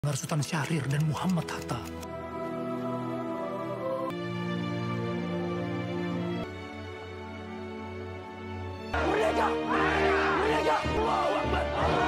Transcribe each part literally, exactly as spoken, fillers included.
Sultan Syahrir dan Muhammad Hatta. Merdeka! Merdeka! Allahu Akbar!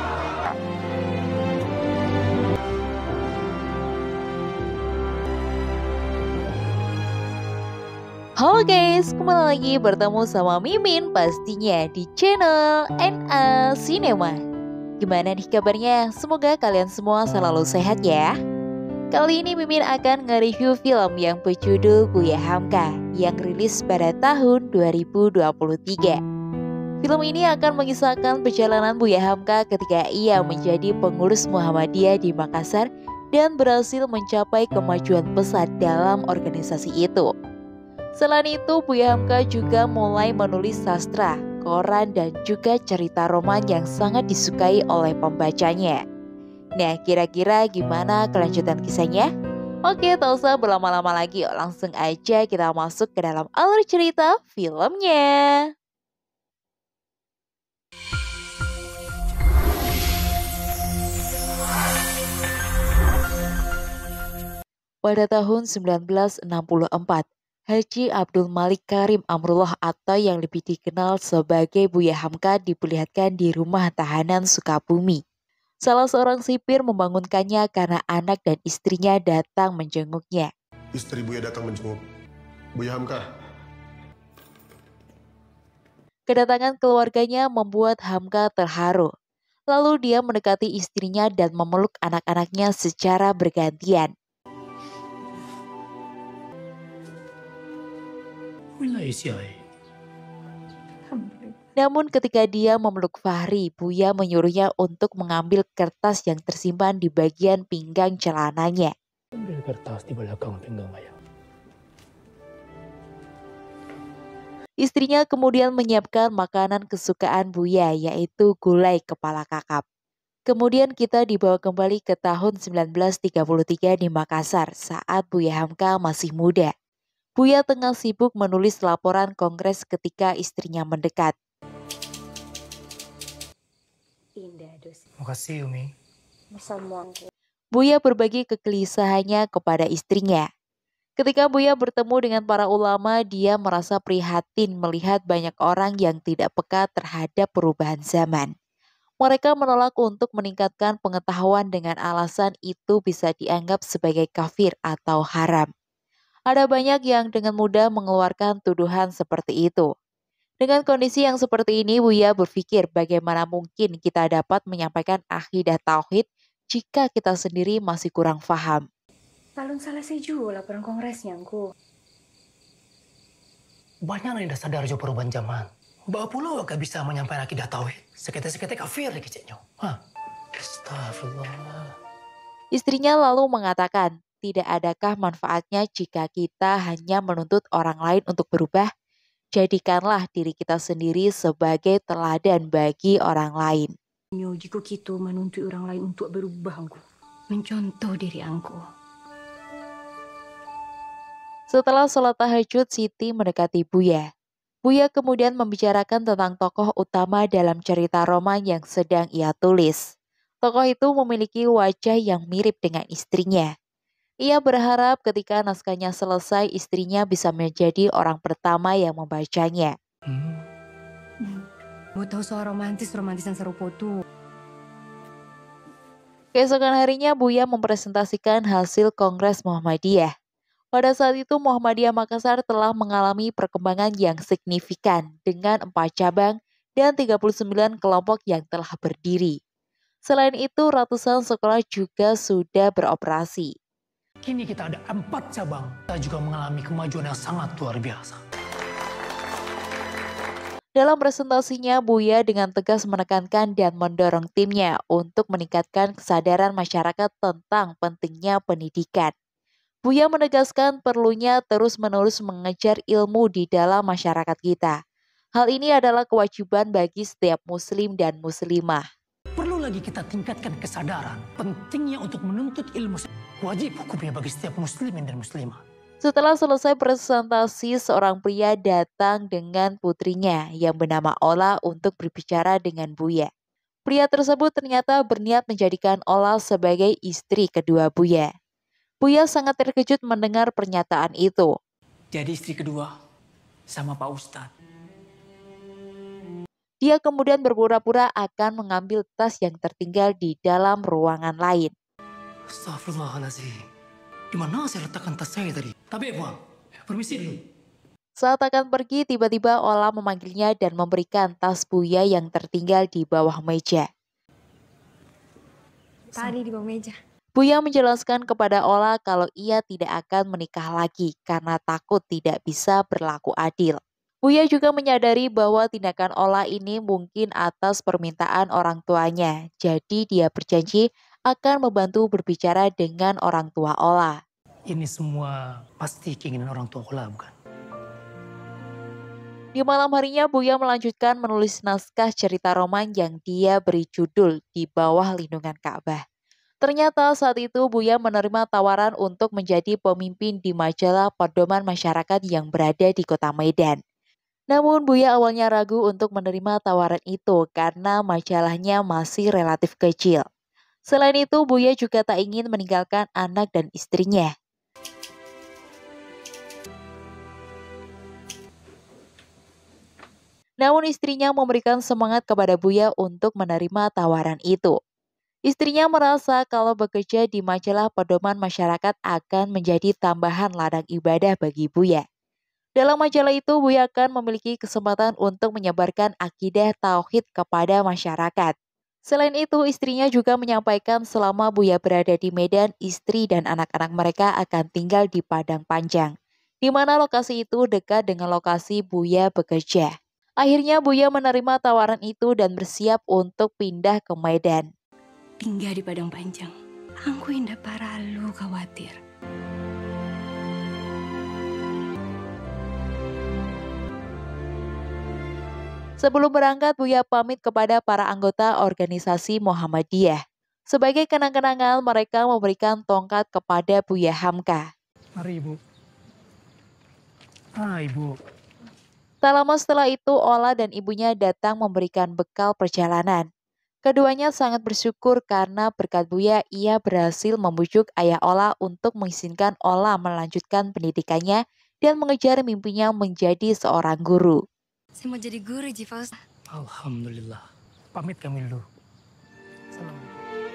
Halo guys, kembali lagi bertemu sama Mimin pastinya di channel N A Cinema. Gimana nih kabarnya? Semoga kalian semua selalu sehat ya. Kali ini Mimin akan nge-review film yang berjudul Buya Hamka yang rilis pada tahun dua ribu dua puluh tiga. Film ini akan mengisahkan perjalanan Buya Hamka ketika ia menjadi pengurus Muhammadiyah di Makassar dan berhasil mencapai kemajuan pesat dalam organisasi itu. Selain itu, Buya Hamka juga mulai menulis sastra, koran, dan juga cerita roman yang sangat disukai oleh pembacanya. Nah, kira-kira gimana kelanjutan kisahnya? Oke, tak usah berlama-lama lagi, langsung aja kita masuk ke dalam alur cerita filmnya. Pada tahun sembilan belas enam puluh empat, Haji Abdul Malik Karim Amrullah atau yang lebih dikenal sebagai Buya Hamka diperlihatkan di rumah tahanan Sukabumi. Salah seorang sipir membangunkannya karena anak dan istrinya datang menjenguknya. Istri Buya datang menjenguk. Buya Hamka. Kedatangan keluarganya membuat Hamka terharu. Lalu dia mendekati istrinya dan memeluk anak-anaknya secara bergantian. Namun ketika dia memeluk Fahri, Buya menyuruhnya untuk mengambil kertas yang tersimpan di bagian pinggang celananya. Ambil kertas di belakang pinggang ayah. Istrinya kemudian menyiapkan makanan kesukaan Buya, yaitu gulai kepala kakap. Kemudian kita dibawa kembali ke tahun sembilan belas tiga puluh tiga di Makassar saat Buya Hamka masih muda. Buya tengah sibuk menulis laporan kongres ketika istrinya mendekat. Makasih Umi. Buya berbagi kegelisahannya kepada istrinya. Ketika Buya bertemu dengan para ulama, dia merasa prihatin melihat banyak orang yang tidak peka terhadap perubahan zaman. Mereka menolak untuk meningkatkan pengetahuan dengan alasan itu bisa dianggap sebagai kafir atau haram. Ada banyak yang dengan mudah mengeluarkan tuduhan seperti itu. Dengan kondisi yang seperti ini, Buya berpikir bagaimana mungkin kita dapat menyampaikan akidah tauhid jika kita sendiri masih kurang paham. Belum selesai juga laporan kongresnya, Angku. Banyak yang tidak sadar jo perubahan zaman. Bapak pula gak bisa menyampaikan akidah tauhid. Seketik-seketik kafir lagi ceknya. Hah? Astagfirullah. Istrinya lalu mengatakan, tidak adakah manfaatnya jika kita hanya menuntut orang lain untuk berubah? Jadikanlah diri kita sendiri sebagai teladan bagi orang lain. Jika kita menuntut orang lain untuk berubah, Angku. Mencontoh diri Angku. Setelah sholat tahajud, Siti mendekati Buya. Buya kemudian membicarakan tentang tokoh utama dalam cerita roman yang sedang ia tulis. Tokoh itu memiliki wajah yang mirip dengan istrinya. Ia berharap ketika naskahnya selesai, istrinya bisa menjadi orang pertama yang membacanya. Hmm. Mau tahu soal romantis-romantis yang serupa tuh. Keesokan harinya, Buya mempresentasikan hasil Kongres Muhammadiyah. Pada saat itu, Muhammadiyah Makassar telah mengalami perkembangan yang signifikan dengan empat cabang dan tiga puluh sembilan kelompok yang telah berdiri. Selain itu, ratusan sekolah juga sudah beroperasi. Kini kita ada empat cabang. Kita juga mengalami kemajuan yang sangat luar biasa. Dalam presentasinya, Buya dengan tegas menekankan dan mendorong timnya untuk meningkatkan kesadaran masyarakat tentang pentingnya pendidikan. Buya menegaskan perlunya terus-menerus mengejar ilmu di dalam masyarakat kita. Hal ini adalah kewajiban bagi setiap muslim dan muslimah. Perlu lagi kita tingkatkan kesadaran pentingnya untuk menuntut ilmu. Wajib hukumnya bagi setiap muslimin dan muslimah. Setelah selesai presentasi, seorang pria datang dengan putrinya yang bernama Ola untuk berbicara dengan Buya. Pria tersebut ternyata berniat menjadikan Ola sebagai istri kedua Buya. Buya sangat terkejut mendengar pernyataan itu. Jadi istri kedua sama Pak Ustadz. Dia kemudian berpura-pura akan mengambil tas yang tertinggal di dalam ruangan lain. Astagfirullahaladzim. Di mana saya letakkan tas saya tadi? Tapi Pak, permisi dulu. Saat akan pergi, tiba-tiba Ola memanggilnya dan memberikan tas Buya yang tertinggal di bawah meja. Tadi di bawah meja. Buya menjelaskan kepada Ola kalau ia tidak akan menikah lagi karena takut tidak bisa berlaku adil. Buya juga menyadari bahwa tindakan Ola ini mungkin atas permintaan orang tuanya. Jadi dia berjanji akan membantu berbicara dengan orang tua Ola. Ini semua pasti keinginan orang tua Ola, bukan? Di malam harinya Buya melanjutkan menulis naskah cerita roman yang dia beri judul Di Bawah Lindungan Ka'bah. Ternyata saat itu Buya menerima tawaran untuk menjadi pemimpin di majalah pedoman masyarakat yang berada di kota Medan. Namun Buya awalnya ragu untuk menerima tawaran itu karena majalahnya masih relatif kecil. Selain itu Buya juga tak ingin meninggalkan anak dan istrinya. Namun istrinya memberikan semangat kepada Buya untuk menerima tawaran itu. Istrinya merasa kalau bekerja di majalah pedoman masyarakat akan menjadi tambahan ladang ibadah bagi Buya. Dalam majalah itu, Buya akan memiliki kesempatan untuk menyebarkan akidah tauhid kepada masyarakat. Selain itu, istrinya juga menyampaikan selama Buya berada di Medan, istri dan anak-anak mereka akan tinggal di Padang Panjang, di mana lokasi itu dekat dengan lokasi Buya bekerja. Akhirnya Buya menerima tawaran itu dan bersiap untuk pindah ke Medan. Tinggal di Padang Panjang. Aku indah paralu khawatir. Sebelum berangkat, Buya pamit kepada para anggota organisasi Muhammadiyah. Sebagai kenang-kenangan, mereka memberikan tongkat kepada Buya Hamka. Mari Ibu. Ah Ibu. Tak lama setelah itu, Ola dan ibunya datang memberikan bekal perjalanan. Keduanya sangat bersyukur karena berkat Buya, ia berhasil membujuk ayah Ola untuk mengizinkan Ola melanjutkan pendidikannya dan mengejar mimpinya menjadi seorang guru. Saya mau jadi guru, Ji Faust. Alhamdulillah. Pamit kami dulu. Assalamualaikum.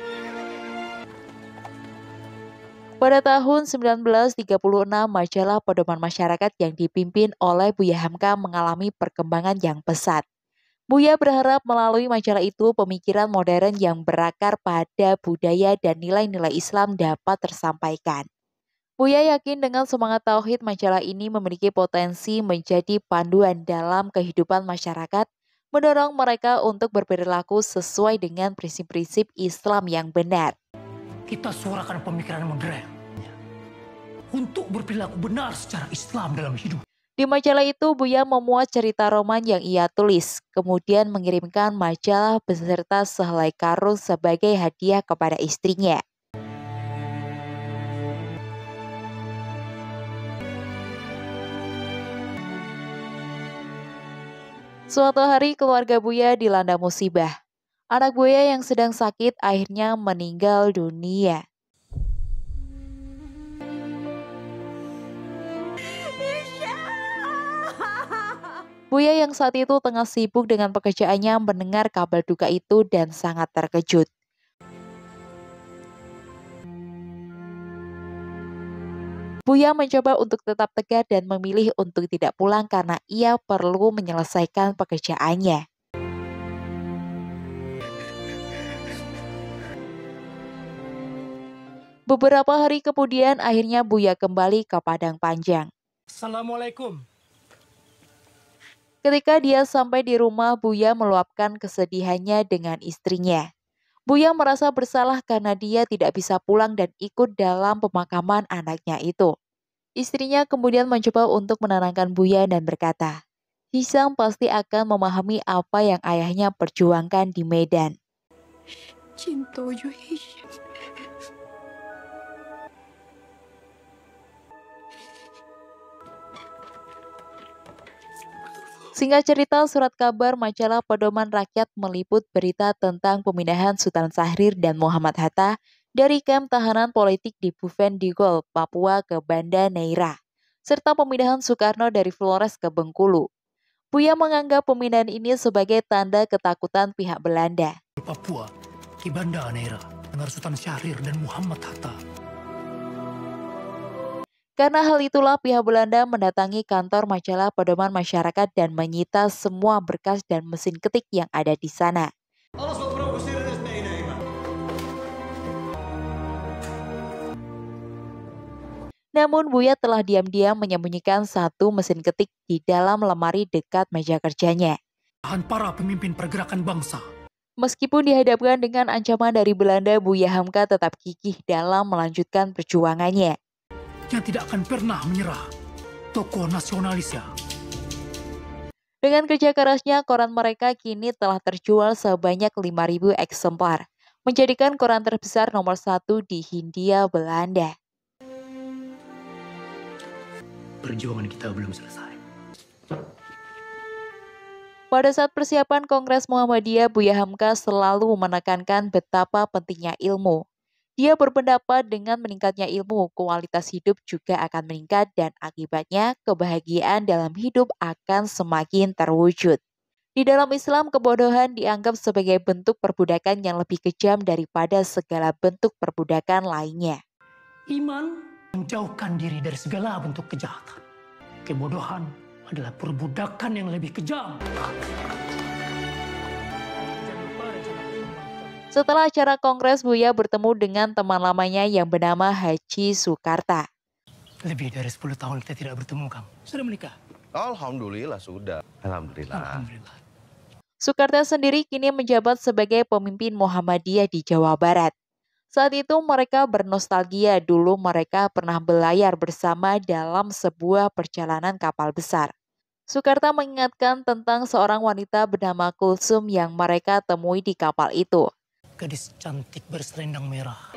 Pada tahun sembilan belas tiga puluh enam, majalah pedoman masyarakat yang dipimpin oleh Buya Hamka mengalami perkembangan yang pesat. Buya berharap melalui majalah itu pemikiran modern yang berakar pada budaya dan nilai-nilai Islam dapat tersampaikan. Buya yakin dengan semangat tauhid majalah ini memiliki potensi menjadi panduan dalam kehidupan masyarakat, mendorong mereka untuk berperilaku sesuai dengan prinsip-prinsip Islam yang benar. Kita suarakan pemikiran modern untuk berperilaku benar secara Islam dalam hidup. Di majalah itu Buya memuat cerita roman yang ia tulis, kemudian mengirimkan majalah beserta sehelai karung sebagai hadiah kepada istrinya. Suatu hari keluarga Buya dilanda musibah. Anak Buya yang sedang sakit akhirnya meninggal dunia. Buya yang saat itu tengah sibuk dengan pekerjaannya mendengar kabar duka itu dan sangat terkejut. Buya mencoba untuk tetap tegar dan memilih untuk tidak pulang karena ia perlu menyelesaikan pekerjaannya. Beberapa hari kemudian akhirnya Buya kembali ke Padang Panjang. Assalamualaikum. Ketika dia sampai di rumah, Buya meluapkan kesedihannya dengan istrinya. Buya merasa bersalah karena dia tidak bisa pulang dan ikut dalam pemakaman anaknya itu. Istrinya kemudian mencoba untuk menenangkan Buya dan berkata, Hisam pasti akan memahami apa yang ayahnya perjuangkan di Medan. Cinta jo Hisham. Singkat cerita, surat kabar majalah Pedoman Rakyat meliput berita tentang pemindahan Sultan Syahrir dan Muhammad Hatta dari kamp tahanan politik di Bovendigul, Papua ke Banda Neira, serta pemindahan Soekarno dari Flores ke Bengkulu. Buya menganggap pemindahan ini sebagai tanda ketakutan pihak Belanda. Papua, ke Banda Neira, dengan Sultan Syahrir dan Muhammad Hatta. Karena hal itulah pihak Belanda mendatangi kantor majalah Pedoman Masyarakat dan menyita semua berkas dan mesin ketik yang ada di sana. Namun Buya telah diam-diam menyembunyikan satu mesin ketik di dalam lemari dekat meja kerjanya. Tahan para pemimpin pergerakan bangsa. Meskipun dihadapkan dengan ancaman dari Belanda, Buya Hamka tetap gigih dalam melanjutkan perjuangannya. Yang tidak akan pernah menyerah, tokoh nasionalis ya. Dengan kerja kerasnya, koran mereka kini telah terjual sebanyak lima ribu eksemplar, menjadikan koran terbesar nomor satu di Hindia Belanda. Perjuangan kita belum selesai. Pada saat persiapan Kongres Muhammadiyah, Buya Hamka selalu menekankan betapa pentingnya ilmu. Dia berpendapat dengan meningkatnya ilmu, kualitas hidup juga akan meningkat dan akibatnya kebahagiaan dalam hidup akan semakin terwujud. Di dalam Islam, kebodohan dianggap sebagai bentuk perbudakan yang lebih kejam daripada segala bentuk perbudakan lainnya. Iman menjauhkan diri dari segala bentuk kejahatan. Kebodohan adalah perbudakan yang lebih kejam. Setelah acara kongres, Buya bertemu dengan teman lamanya yang bernama Haji Sukarta. Lebih dari sepuluh tahun kita tidak bertemu, Kang. Sudah menikah? Alhamdulillah sudah. Alhamdulillah. Alhamdulillah. Sukarta sendiri kini menjabat sebagai pemimpin Muhammadiyah di Jawa Barat. Saat itu mereka bernostalgia dulu mereka pernah berlayar bersama dalam sebuah perjalanan kapal besar. Sukarta mengingatkan tentang seorang wanita bernama Kulsum yang mereka temui di kapal itu. Gadis cantik berselendang merah.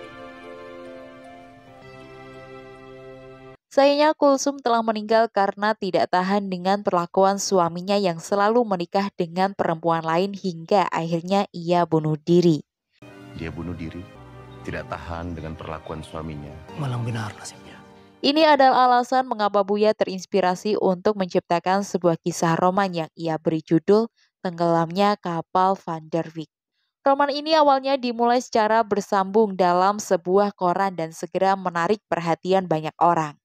Sayangnya Kulsum telah meninggal karena tidak tahan dengan perlakuan suaminya yang selalu menikah dengan perempuan lain hingga akhirnya ia bunuh diri. Dia bunuh diri, tidak tahan dengan perlakuan suaminya. Malang benar nasibnya. Ini adalah alasan mengapa Buya terinspirasi untuk menciptakan sebuah kisah roman yang ia beri judul Tenggelamnya Kapal Van der Wijk. Roman ini awalnya dimulai secara bersambung dalam sebuah koran dan segera menarik perhatian banyak orang.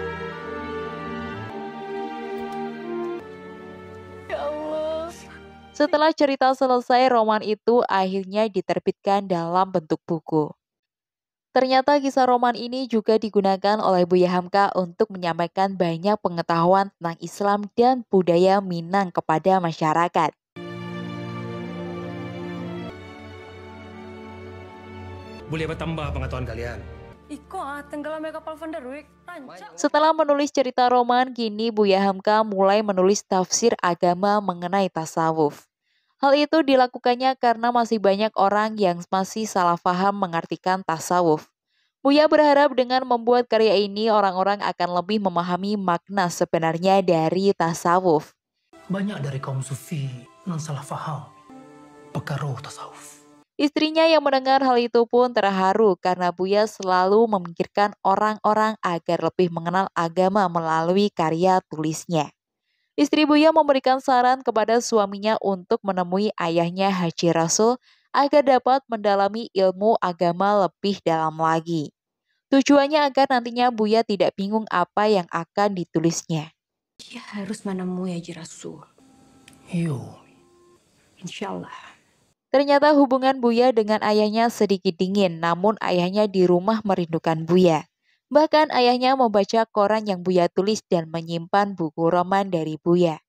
Ya Allah. Setelah cerita selesai, roman itu akhirnya diterbitkan dalam bentuk buku. Ternyata kisah roman ini juga digunakan oleh Buya Hamka untuk menyampaikan banyak pengetahuan tentang Islam dan budaya Minang kepada masyarakat. Boleh bertambah pengetahuan kalian. Iko ah tenggelamnya kapal Van der Wijk. Rancak. Setelah menulis cerita roman, kini Buya Hamka mulai menulis tafsir agama mengenai tasawuf. Hal itu dilakukannya karena masih banyak orang yang masih salah paham mengartikan tasawuf. Buya berharap dengan membuat karya ini orang-orang akan lebih memahami makna sebenarnya dari tasawuf. Banyak dari kaum sufi yang salah faham pengaruh tasawuf. Istrinya yang mendengar hal itu pun terharu karena Buya selalu memikirkan orang-orang agar lebih mengenal agama melalui karya tulisnya. Istri Buya memberikan saran kepada suaminya untuk menemui ayahnya Haji Rasul agar dapat mendalami ilmu agama lebih dalam lagi. Tujuannya agar nantinya Buya tidak bingung apa yang akan ditulisnya. Dia harus menemui Haji Rasul. Yo, Insya Allah. Ternyata hubungan Buya dengan ayahnya sedikit dingin, namun ayahnya di rumah merindukan Buya. Bahkan ayahnya membaca koran yang Buya tulis dan menyimpan buku roman dari Buya.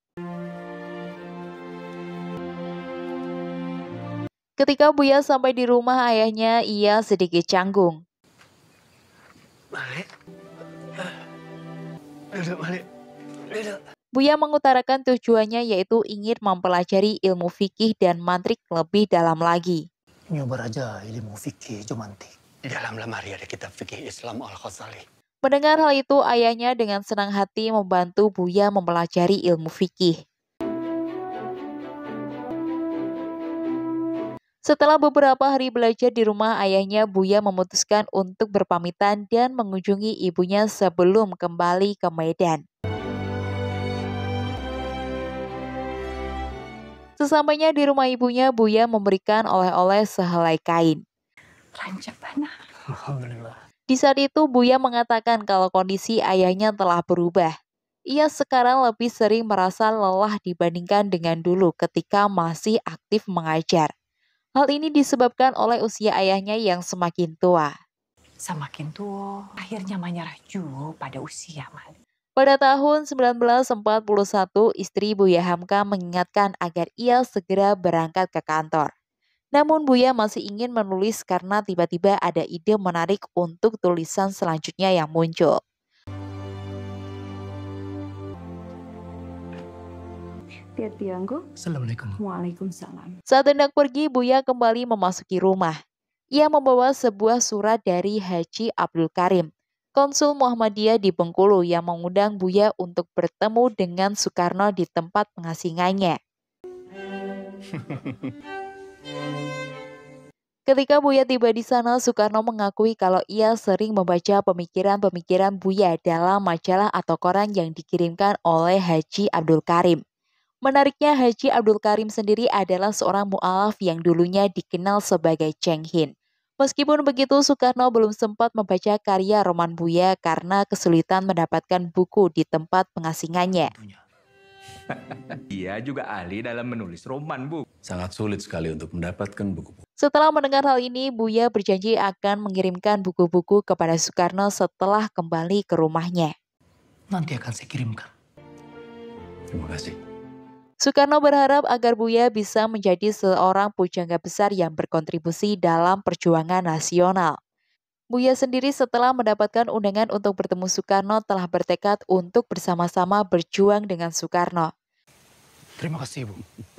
Ketika Buya sampai di rumah ayahnya, ia sedikit canggung. balik. Duduk balik. Duduk. Buya mengutarakan tujuannya yaitu ingin mempelajari ilmu fikih dan mantrik lebih dalam lagi. Nyoba aja ilmu fikih jomantik. Di dalam lemari ada kitab fikih Islam Al-Ghazali. Mendengar hal itu, ayahnya dengan senang hati membantu Buya mempelajari ilmu fikih. Setelah beberapa hari belajar di rumah ayahnya, Buya memutuskan untuk berpamitan dan mengunjungi ibunya sebelum kembali ke Medan. Sesampainya di rumah ibunya, Buya memberikan oleh-oleh sehelai kain. Rancak bana. Alhamdulillah. Di saat itu, Buya mengatakan kalau kondisi ayahnya telah berubah. Ia sekarang lebih sering merasa lelah dibandingkan dengan dulu ketika masih aktif mengajar. Hal ini disebabkan oleh usia ayahnya yang semakin tua. Semakin tua, akhirnya menyerah juga pada usia Malik. Pada tahun sembilan belas empat puluh satu, istri Buya Hamka mengingatkan agar ia segera berangkat ke kantor. Namun Buya masih ingin menulis karena tiba-tiba ada ide menarik untuk tulisan selanjutnya yang muncul. Hati-hati anggo. Assalamualaikum. Waalaikumsalam. Saat hendak pergi, Buya kembali memasuki rumah. Ia membawa sebuah surat dari Haji Abdul Karim, Konsul Muhammadiyah di Bengkulu yang mengundang Buya untuk bertemu dengan Soekarno di tempat pengasingannya. Ketika Buya tiba di sana, Soekarno mengakui kalau ia sering membaca pemikiran-pemikiran Buya dalam majalah atau koran yang dikirimkan oleh Haji Abdul Karim. Menariknya, Haji Abdul Karim sendiri adalah seorang mu'alaf yang dulunya dikenal sebagai Cheng Hin. Meskipun begitu, Soekarno belum sempat membaca karya roman Buya karena kesulitan mendapatkan buku di tempat pengasingannya. Dia juga ahli dalam menulis roman, Bu. Sangat sulit sekali untuk mendapatkan buku-buku. Setelah mendengar hal ini, Buya berjanji akan mengirimkan buku-buku kepada Soekarno setelah kembali ke rumahnya. Nanti akan saya kirimkan. Terima kasih. Soekarno berharap agar Buya bisa menjadi seorang pujangga besar yang berkontribusi dalam perjuangan nasional. Buya sendiri setelah mendapatkan undangan untuk bertemu Soekarno telah bertekad untuk bersama-sama berjuang dengan Soekarno. Terima kasih, Bu.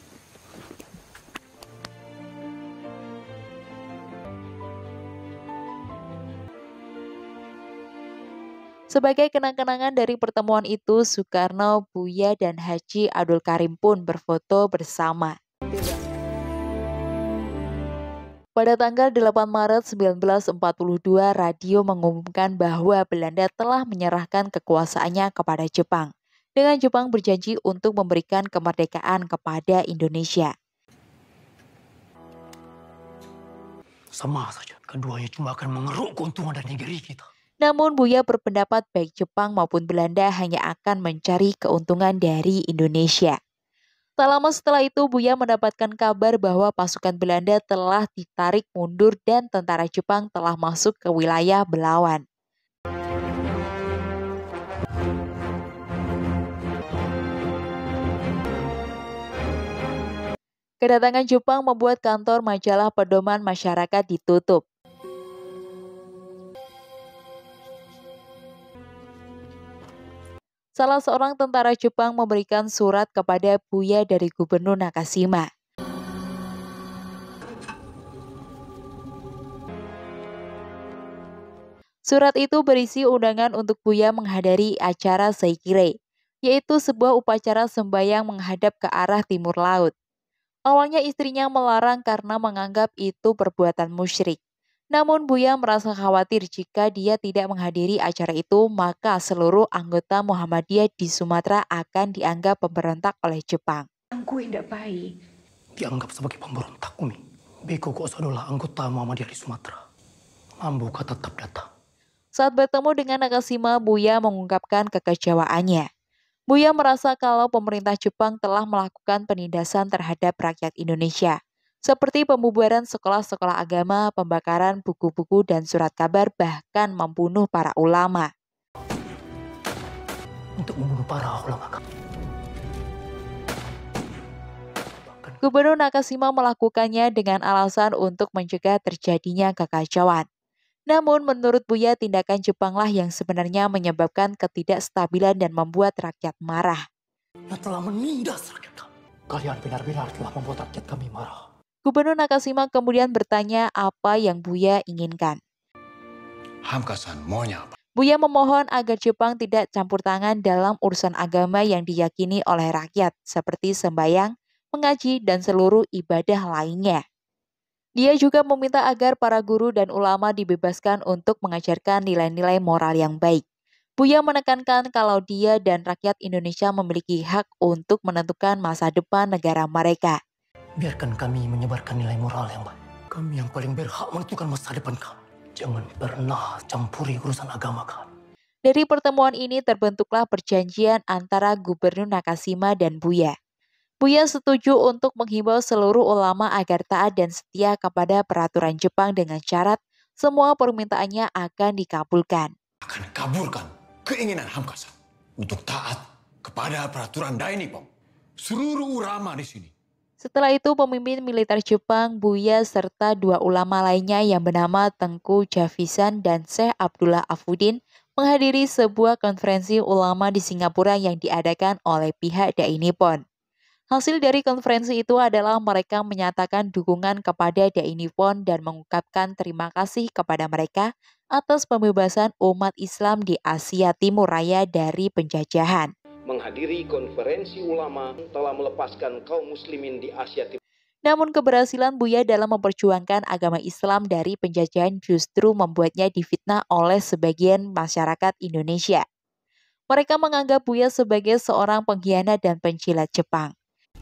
Sebagai kenang-kenangan dari pertemuan itu, Soekarno, Buya, dan Haji Abdul Karim pun berfoto bersama. Pada tanggal delapan Maret seribu sembilan ratus empat puluh dua, radio mengumumkan bahwa Belanda telah menyerahkan kekuasaannya kepada Jepang, dengan Jepang berjanji untuk memberikan kemerdekaan kepada Indonesia. Sama saja, keduanya cuma akan mengeruk keuntungan dari negeri kita. Namun Buya berpendapat baik Jepang maupun Belanda hanya akan mencari keuntungan dari Indonesia. Tak lama setelah itu, Buya mendapatkan kabar bahwa pasukan Belanda telah ditarik mundur dan tentara Jepang telah masuk ke wilayah Belawan. Kedatangan Jepang membuat kantor majalah Pedoman Masyarakat ditutup. Salah seorang tentara Jepang memberikan surat kepada Buya dari Gubernur Nakashima. Surat itu berisi undangan untuk Buya menghadiri acara Seikirei, yaitu sebuah upacara sembahyang menghadap ke arah timur laut. Awalnya istrinya melarang karena menganggap itu perbuatan musyrik. Namun Buya merasa khawatir jika dia tidak menghadiri acara itu, maka seluruh anggota Muhammadiyah di Sumatera akan dianggap pemberontak oleh Jepang. Angku tidak baik. Dianggap sebagai pemberontak, Umi. Beko kok adalah anggota Muhammadiyah di Sumatera. Mambuka tetap datang. Saat bertemu dengan Nakashima, Buya mengungkapkan kekecewaannya. Buya merasa kalau pemerintah Jepang telah melakukan penindasan terhadap rakyat Indonesia, seperti pembubaran sekolah-sekolah agama, pembakaran buku-buku dan surat kabar, bahkan membunuh para ulama. Untuk membunuh para ulama. Gubernur Nakashima melakukannya dengan alasan untuk mencegah terjadinya kekacauan. Namun menurut Buya, tindakan Jepanglah yang sebenarnya menyebabkan ketidakstabilan dan membuat rakyat marah. Yang telah menindas rakyat kami. Kalian benar-benar telah membuat rakyat kami marah. Gubernur Nakashima kemudian bertanya apa yang Buya inginkan. Hamka-san, maunya apa? Buya memohon agar Jepang tidak campur tangan dalam urusan agama yang diyakini oleh rakyat, seperti sembahyang, mengaji, dan seluruh ibadah lainnya. Dia juga meminta agar para guru dan ulama dibebaskan untuk mengajarkan nilai-nilai moral yang baik. Buya menekankan kalau dia dan rakyat Indonesia memiliki hak untuk menentukan masa depan negara mereka. Biarkan kami menyebarkan nilai moral yang baik. Kami yang paling berhak menentukan masa depan kami. Jangan pernah campuri urusan agama kami. Dari pertemuan ini terbentuklah perjanjian antara Gubernur Nakashima dan Buya. Buya setuju untuk menghimbau seluruh ulama agar taat dan setia kepada peraturan Jepang dengan syarat semua permintaannya akan dikabulkan. Akan kabulkan keinginan Hamkasan untuk taat kepada peraturan Dainippon. Seluruh ulama di sini. Setelah itu pemimpin militer Jepang, Buya serta dua ulama lainnya yang bernama Tengku Javisan dan Syekh Abdullah Afudin menghadiri sebuah konferensi ulama di Singapura yang diadakan oleh pihak Dai Nippon. Hasil dari konferensi itu adalah mereka menyatakan dukungan kepada Dai Nippon dan mengungkapkan terima kasih kepada mereka atas pembebasan umat Islam di Asia Timur Raya dari penjajahan. Menghadiri konferensi ulama telah melepaskan kaum muslimin di Asia Timur. Namun keberhasilan Buya dalam memperjuangkan agama Islam dari penjajahan justru membuatnya difitnah oleh sebagian masyarakat Indonesia. Mereka menganggap Buya sebagai seorang pengkhianat dan pencilat Jepang.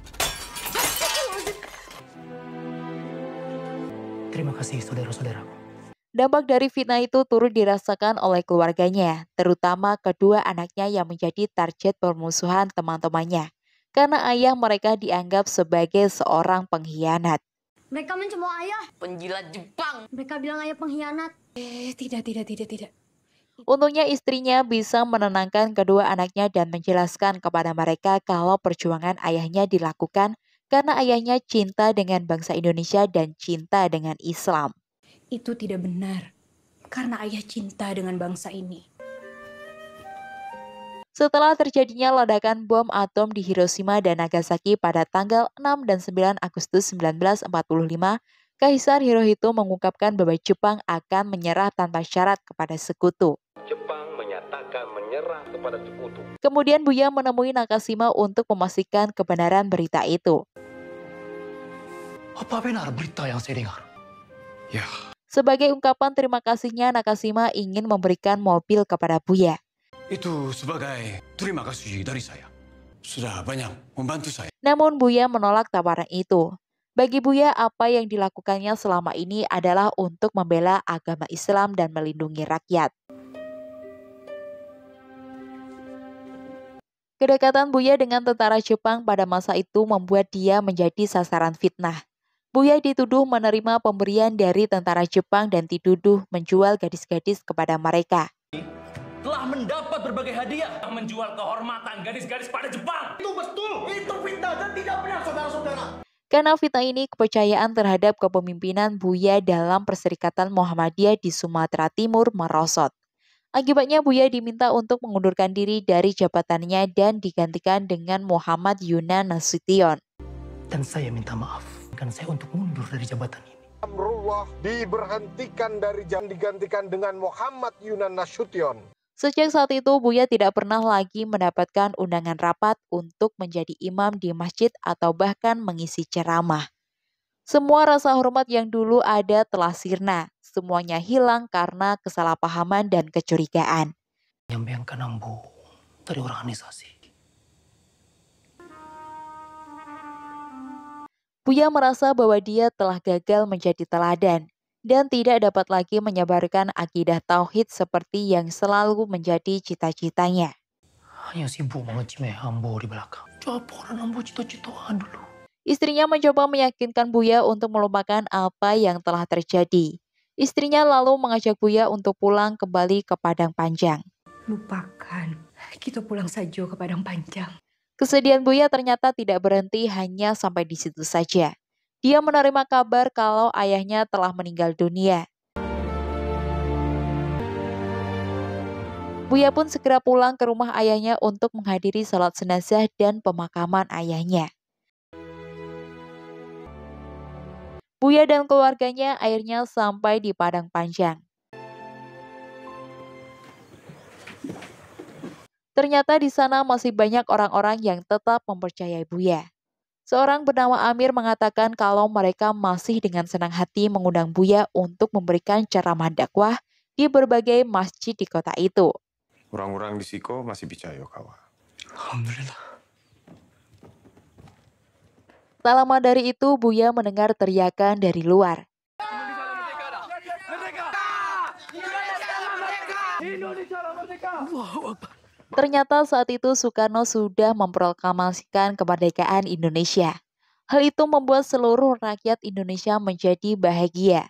Terima kasih saudara-saudaraku. Dampak dari fitnah itu turut dirasakan oleh keluarganya, terutama kedua anaknya yang menjadi target permusuhan teman-temannya, karena ayah mereka dianggap sebagai seorang pengkhianat. Mereka mencemooh ayah. Penjilat Jepang. Mereka bilang ayah pengkhianat. Eh, tidak, tidak, tidak, tidak. Untungnya istrinya bisa menenangkan kedua anaknya dan menjelaskan kepada mereka kalau perjuangan ayahnya dilakukan karena ayahnya cinta dengan bangsa Indonesia dan cinta dengan Islam. Itu tidak benar, karena ayah cinta dengan bangsa ini. Setelah terjadinya ledakan bom atom di Hiroshima dan Nagasaki pada tanggal enam dan sembilan Agustus seribu sembilan ratus empat puluh lima, Kaisar Hirohito mengungkapkan bahwa Jepang akan menyerah tanpa syarat kepada sekutu. Jepang menyatakan menyerah kepada sekutu. Kemudian Buya menemui Nakashima untuk memastikan kebenaran berita itu. Apa benar berita yang saya dengar? Ya. Sebagai ungkapan terima kasihnya, Nakashima ingin memberikan mobil kepada Buya. Itu sebagai terima kasih dari saya. Sudah banyak membantu saya. Namun Buya menolak tawaran itu. Bagi Buya, apa yang dilakukannya selama ini adalah untuk membela agama Islam dan melindungi rakyat. Kedekatan Buya dengan tentara Jepang pada masa itu membuat dia menjadi sasaran fitnah. Buya dituduh menerima pemberian dari tentara Jepang dan dituduh menjual gadis-gadis kepada mereka. Telah mendapat berbagai hadiah, menjual kehormatan gadis-gadis pada Jepang. Itu betul, itu fitnah dan tidak benar saudara-saudara. Karena fitnah ini, kepercayaan terhadap kepemimpinan Buya dalam Perserikatan Muhammadiyah di Sumatera Timur merosot. Akibatnya Buya diminta untuk mengundurkan diri dari jabatannya dan digantikan dengan Muhammad Yunan Nasution. Dan saya minta maaf, kan saya untuk mundur dari jabatan ini. Amrullah diberhentikan dari jam digantikan dengan Muhammad Yunan Nasution. Sejak saat itu, Buya tidak pernah lagi mendapatkan undangan rapat untuk menjadi imam di masjid atau bahkan mengisi ceramah. Semua rasa hormat yang dulu ada telah sirna. Semuanya hilang karena kesalahpahaman dan kecurigaan. Menyampaikan ambu dari organisasi. Buya merasa bahwa dia telah gagal menjadi teladan dan tidak dapat lagi menyebarkan akidah tauhid seperti yang selalu menjadi cita-citanya. Hanya sibuk mengecimeh ambu di belakang. Coba orang ambu cita-citaan dulu. Istrinya mencoba meyakinkan Buya untuk melupakan apa yang telah terjadi. Istrinya lalu mengajak Buya untuk pulang kembali ke Padang Panjang. Lupakan, kita pulang saja ke Padang Panjang. Kesedihan Buya ternyata tidak berhenti hanya sampai di situ saja. Dia menerima kabar kalau ayahnya telah meninggal dunia. Buya pun segera pulang ke rumah ayahnya untuk menghadiri salat jenazah dan pemakaman ayahnya. Buya dan keluarganya akhirnya sampai di Padang Panjang. Ternyata di sana masih banyak orang-orang yang tetap mempercayai Buya. Seorang bernama Amir mengatakan kalau mereka masih dengan senang hati mengundang Buya untuk memberikan ceramah dakwah di berbagai masjid di kota itu. Orang-orang di Siko masih percaya kawan. Alhamdulillah. Tak lama dari itu, Buya mendengar teriakan dari luar. Ternyata saat itu Soekarno sudah memproklamasikan kemerdekaan Indonesia. Hal itu membuat seluruh rakyat Indonesia menjadi bahagia.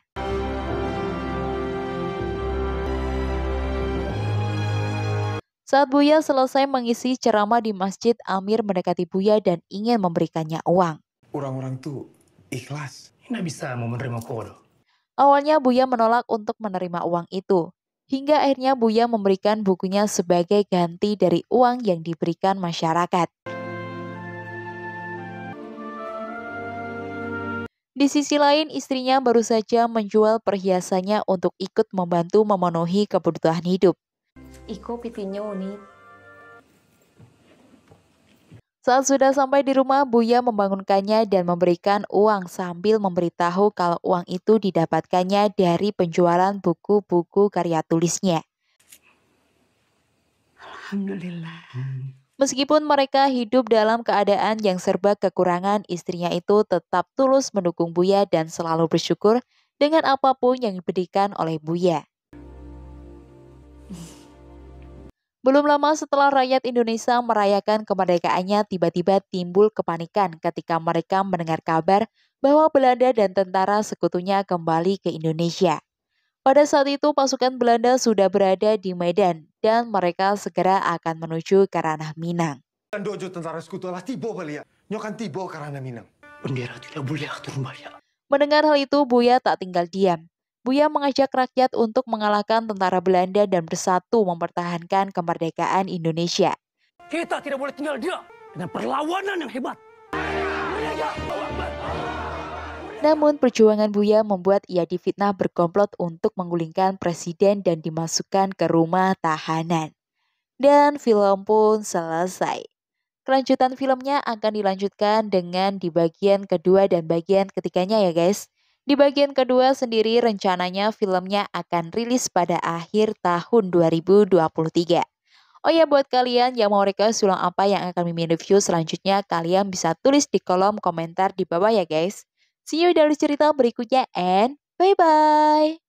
Saat Buya selesai mengisi ceramah di masjid, Amir mendekati Buya dan ingin memberikannya uang. Orang-orang tuh ikhlas. Nggak bisa mau menerima kodo. Awalnya Buya menolak untuk menerima uang itu. Hingga akhirnya Buya memberikan bukunya sebagai ganti dari uang yang diberikan masyarakat. Di sisi lain, istrinya baru saja menjual perhiasannya untuk ikut membantu memenuhi kebutuhan hidup. Iko pipinya nih. Saat sudah sampai di rumah, Buya membangunkannya dan memberikan uang sambil memberitahu kalau uang itu didapatkannya dari penjualan buku-buku karya tulisnya. Alhamdulillah. Meskipun mereka hidup dalam keadaan yang serba kekurangan, istrinya itu tetap tulus mendukung Buya dan selalu bersyukur dengan apapun yang diberikan oleh Buya. Belum lama setelah rakyat Indonesia merayakan kemerdekaannya, tiba-tiba timbul kepanikan ketika mereka mendengar kabar bahwa Belanda dan tentara sekutunya kembali ke Indonesia. Pada saat itu pasukan Belanda sudah berada di Medan dan mereka segera akan menuju ke ranah Minang. Dojo tentara sekutu lah tiba balik. Nyokan tiba karena Minang. Bendera tidak boleh turun balik. Mendengar hal itu, Buya tak tinggal diam. Buya mengajak rakyat untuk mengalahkan tentara Belanda dan bersatu mempertahankan kemerdekaan Indonesia. Kita tidak boleh tinggal diam dengan perlawanan yang hebat. Namun perjuangan Buya membuat ia difitnah berkomplot untuk menggulingkan presiden dan dimasukkan ke rumah tahanan. Dan film pun selesai. Kelanjutan filmnya akan dilanjutkan dengan di bagian kedua dan bagian ketiganya ya guys. Di bagian kedua sendiri rencananya filmnya akan rilis pada akhir tahun dua ribu dua puluh tiga. Oh ya, buat kalian yang mau request film apa yang akan Mimin review selanjutnya, kalian bisa tulis di kolom komentar di bawah ya guys. See you dari cerita berikutnya and bye-bye!